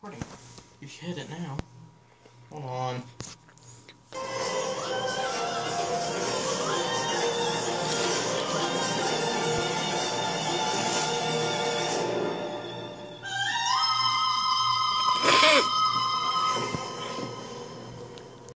recording. You should hit it now. Hold on.